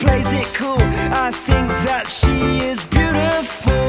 plays it cool. I think that she is beautiful.